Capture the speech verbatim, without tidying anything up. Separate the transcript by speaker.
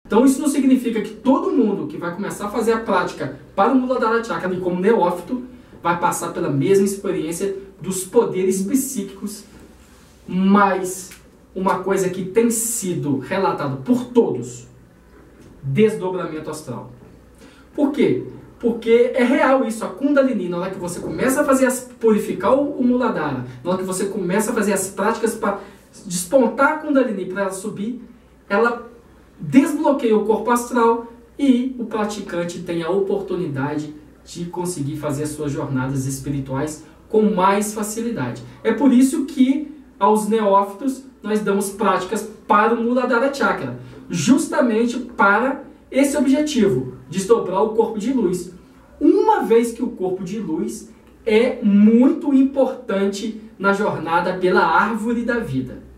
Speaker 1: Então isso não significa que todo mundo que vai começar a fazer a prática para o Muladhara Chakra e como neófito vai passar pela mesma experiência dos poderes psíquicos, mas uma coisa que tem sido relatado por todos, desdobramento astral. Por quê? Porque é real isso, a Kundalini, na hora que você começa a fazer as, purificar o, o Muladhara, na hora que você começa a fazer as práticas para despontar a Kundalini para ela subir, ela desbloqueia o corpo astral e o praticante tem a oportunidade de conseguir fazer as suas jornadas espirituais com mais facilidade. É por isso que aos neófitos nós damos práticas para o Muladhara Chakra, justamente para esse objetivo, desdobrar o corpo de luz. Uma vez que o corpo de luz é muito importante na jornada pela árvore da vida.